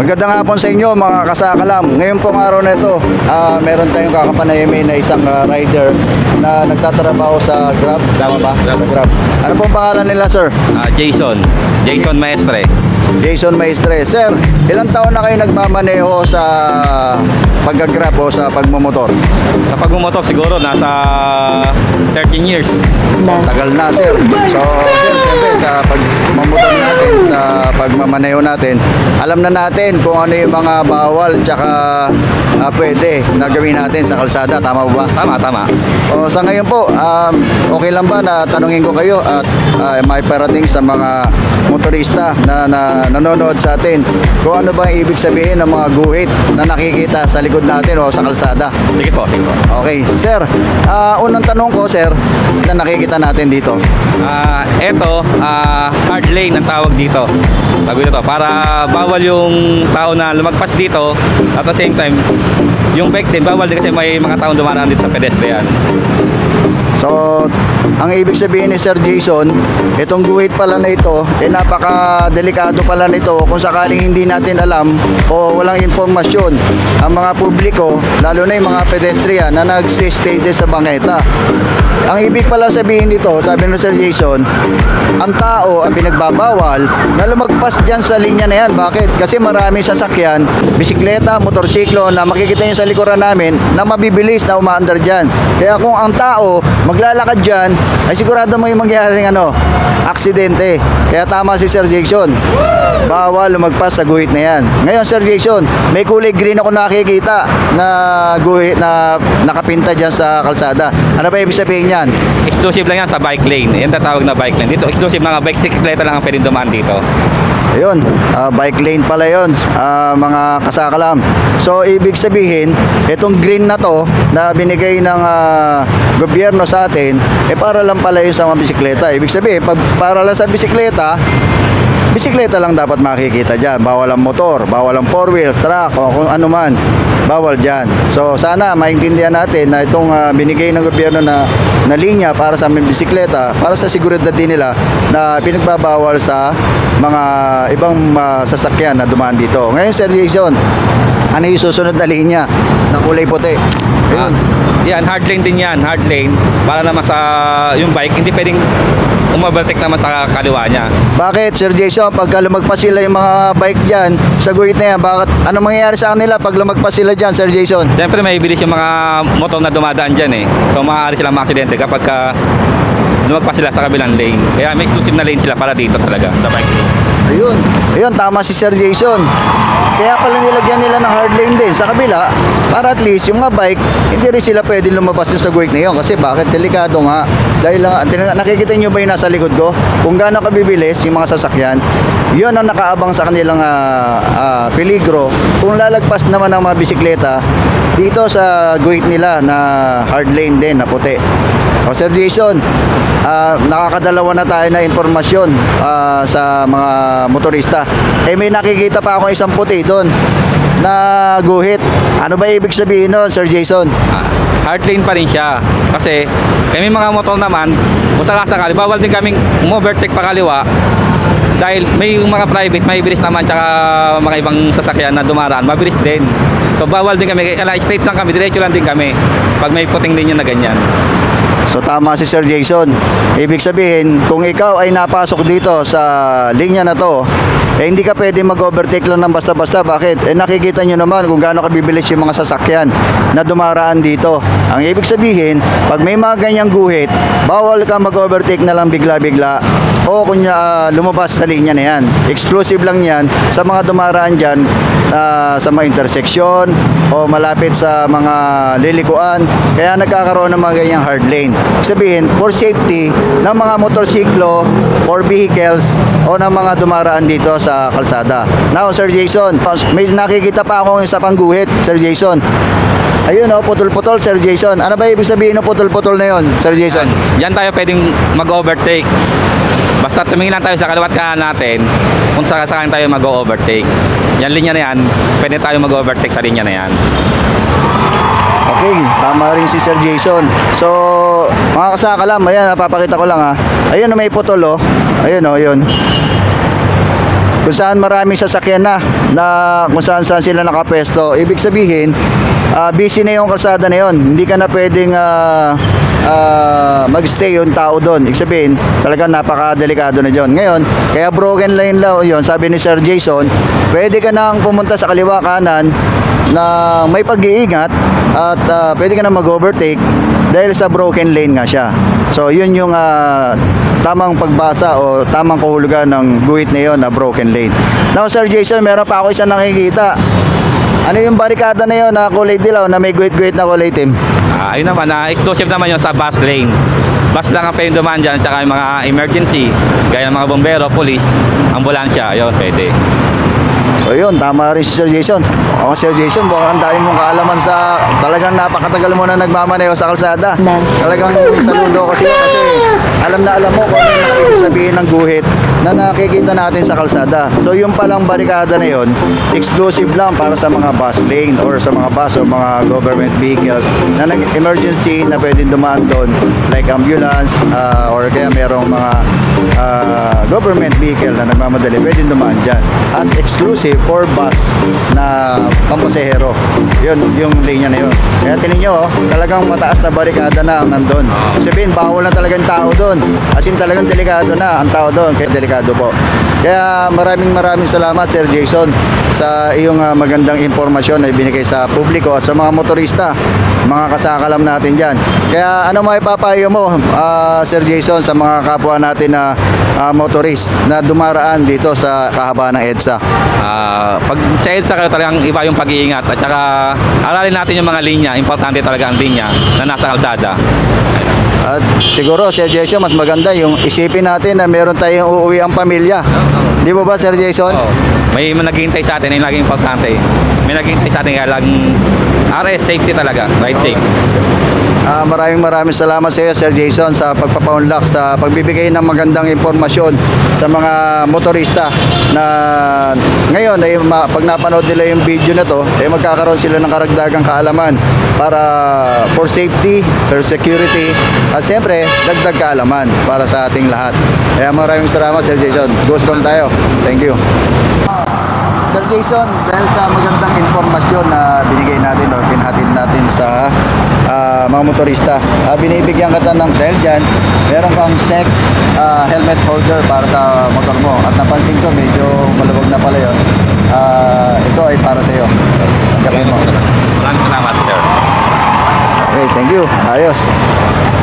Magandang hapon sa inyo mga kasakalam. Ngayon pong araw na ito, meron tayong kakapanayamin na isang rider na nagtatrabaho sa Grab. Tama ba? Sa Grab. Ano pong pangalan nila, sir? Jason Maestre. Jason Maestre. Sir, ilang taon na kayo nagmamaneho sa pag-grab o sa pagmumotor? Sa pagmumotor siguro nasa 13 years. Tagal na, sir. So, sir, siyempre sa pagmumotor natin, sa pagmamaneho natin, alam na natin kung ano yung mga bawal tsaka pwede na gawin natin sa kalsada. Tama ba? Tama. O, sa ngayon po, okay lang ba na tanungin ko kayo at may parating sa mga motorista na nanonood sa atin kung ano ba ang ibig sabihin ng mga guhit na nakikita sa likod natin o sa kalsada? Sige po. Okay, sir. Unang tanong ko, sir, na nakikita natin dito. Hard lane ang tawag dito. Tawag dito para bawal yung tao na lumagpas dito at the same time yung bike din bawal din kasi may mga taong dumaraan dito sa pedestrian. So, ang ibig sabihin ni Sir Jason, itong guhit pala na ito, napaka-delikado pala nito kung sakaling hindi natin alam o walang informasyon ang mga publiko, lalo na yung mga pedestrian na nag-stay sa bangeta. Ang ibig pala sabihin dito, sabi ni Sir Jason, ang tao ang pinagbabawal na lumagpas dyan sa linya na yan. Bakit? Kasi marami sasakyan, bisikleta, motorsiklo na makikita nyo sa likuran namin na mabibilis na umaandar dyan. Kaya kung ang tao maglalakad dyan, ay sigurado may mangyaring aksidente. Kaya tama si Sir Jason, bawal lumagpas sa guhit na yan. Ngayon, Sir Jason, may kulay green ako nakikita na guhit na nakapinta dyan sa kalsada. Ano ba ibig sabihin yan? Exclusive lang yan sa bike lane. Yan tatawag na bike lane. Dito exclusive na bike, bisikleta lang ang pwedeng dumaan dito. Ayun, bike lane pala yun, mga kasakalam. So, ibig sabihin, itong green na to na binigay ng gobyerno sa atin, para lang pala yun sa mga bisikleta. Ibig sabihin, para lang sa bisikleta lang dapat makikita dyan. Bawal ang motor, bawal ang four wheel, truck, o kung ano man, bawal dyan. So, sana maintindihan natin na itong binigay ng gobyerno na linya para sa aming bisikleta, para sa seguridad din nila na pinagbabawal sa mga ibang sasakyan na dumaan dito. Ngayon, Sir Jason, ano yung susunod na linya na kulay puti? Ayun. Yan, hard lane din yan. Hard lane. Para naman sa yung bike, hindi pwedeng umabaltik naman sa kaliwa niya. Bakit, Sir Jason, pagka lumagpas sila yung mga bike dyan sa guhit na yan, ano mangyayari sa kanila pag lumagpas sila dyan, Sir Jason? Siyempre may bilis yung mga motor na dumadaan dyan eh. So maaari silang makaksidente kapag lumagpas sila sa kabilang lane. Kaya may exclusive na lane sila para dito talaga sa bike lane. Ayun, tama si Sir Jason. Kaya pala nilagyan nila ng hard lane din sa kabila para at least yung mga bike, hindi rin sila pwede lumabas dun sa guhit na yun. Kasi bakit? Delikado nga. Dahil nakikita nyo ba yung nasa likod ko? Kung gaano kabibilis yung mga sasakyan, yun ang nakaabang sa kanilang peligro. Kung lalagpas naman ng mga bisikleta dito sa guhit nila na hard lane din na puti. O Sir Jason, nakakadalawa na tayo na informasyon sa mga motorista. May nakikita pa ako isang puti doon na guhit. Ano ba ibig sabihin nun, Sir Jason? Hard lane pa rin siya. Kasi kami mga motor naman, kung sakasakali, bawal din kaming overtake pa kaliwa. Dahil may mga private, may bilis naman, tsaka mga ibang sasakyan na dumaraan, mabilis din. So bawal din kami, kaya straight lang kami, diretso lang din kami pag may puting linya na ganyan. So tama si Sir Jason. Ibig sabihin, kung ikaw ay napasok dito sa linya na to, hindi ka pwede mag-overtake lang ng basta-basta. Bakit? Nakikita nyo naman kung gaano kabibilis yung mga sasakyan na dumaraan dito. Ang ibig sabihin, pag may mga ganyang guhit, bawal ka mag-overtake na lang bigla-bigla o kunya lumabas sa linya na yan. Exclusive lang yan sa mga dumaraan dyan sa mga intersection o malapit sa mga lilikuan. Kaya nagkakaroon ng mga ganyang hard lane. Sabihin, for safety ng mga motorsiklo or vehicles o ng mga dumaraan dito sa kalsada. Now, Sir Jason, may nakikita pa akong isa pang guhit, Sir Jason. Ayun, putol-putol, Sir Jason. Ano ba ibig sabihin ng putol-putol na yun, Sir Jason? Yan tayo pwedeng mag-overtake. Basta tumingin lang tayo sa kaliwat kanan natin kung saan tayo mag-overtake. Yan linya na yan, pwede tayo mag-overtake sa linya na yan. Okay, tama rin si Sir Jason. So, mga kasakalam, ayan, napapakita ko lang ha. Ayun, may putol Ayun yun. kung saan maraming sasakyan na kung saan sila nakapesto. Ibig sabihin, busy na yung kalsada na yon. Hindi ka na pwedeng magstay yung tao doon. Ibig sabihin, talagang napakadelikado na dyan. Ngayon, kaya broken lane lang yun, sabi ni Sir Jason, pwede ka nang pumunta sa kaliwa kanan na may pag-iingat at pwede ka na mag-overtake dahil sa broken lane nga siya. So yun yung tamang pagbasa o tamang kahulugan ng guhit na yun na broken lane. Now Sir Jason, meron pa ako isang nakikita. Ano yung barikada na yun na kulay dilaw na may guhit-guhit na kulay itim? Ayun naman, exclusive naman yun sa bus lane. Bus lang ang pwedeng dumaan dyan, tsaka yung mga emergency, gaya ng mga bombero, police, ambulansya, yun, pwede. So yun, tama rin si Sir Jason. O Sir Jason, baka ang dami mong kaalaman sa talagang napakatagal mo na nagmamaneho sa kalsada. Talagang saludo kasi alam na alam mo kung ano yung ibig sabihin ng guhit na nakikita natin sa kalsada. So yung palang barikada na yun, exclusive lang para sa mga bus lane or sa mga bus or mga government vehicles na nag-emergency na pwedeng dumaan doon like ambulance or kaya merong mga government vehicle na nagmamadali pwedeng dumaan dyan. At exclusive for bus na pampasahero. Yun, yung linya na yun. Kaya tingnan nyo, talagang mataas na barikada na ang nandun. Sabihin, bawal na talagang tao doon. As in, talagang delikado na ang tao doon. Kaya delikado po. Kaya maraming salamat Sir Jason sa iyong magandang impormasyon na ibinigay sa publiko at sa mga motorista, mga kasakalam natin dyan. Kaya ano may papayo mo Sir Jason sa mga kapwa natin na motorist na dumaraan dito sa kahabaan ng EDSA? Pag sa EDSA kayo talagang iba yung pag-iingat at saka aralin natin yung mga linya, importante talaga ang linya na nasa kalsada. At siguro Sir Jason, mas maganda yung isipin natin na meron tayong uuwi ang pamilya. Di ba Sir Jason? Oo. May naghihintay sa atin, yung laging importante. May naghihintay sa atin kaya laging RS, safety talaga, ride safe. Maraming salamat sa iyo Sir Jason sa pagpapaunlak, sa pagbibigay ng magandang impormasyon sa mga motorista na ngayon ay pag napanood nila yung video na to ay magkakaroon sila ng karagdagang kaalaman para for safety, for security at siyempre dagdag kaalaman para sa ating lahat. Kaya maraming salamat Sir Jason. Goosebumps tayo. Thank you. Sir Jason, dahil sa magandang informasyon na binigay natin o pinhatid natin sa mga motorista, binibigyan kita ng dahil dyan, meron kang SEC helmet holder para sa motor mo. At napansin ko, medyo maluwag na pala yun. Ito ay para sa iyo. Tanggapin mo. Maraming salamat, sir. Okay, thank you. Ayos.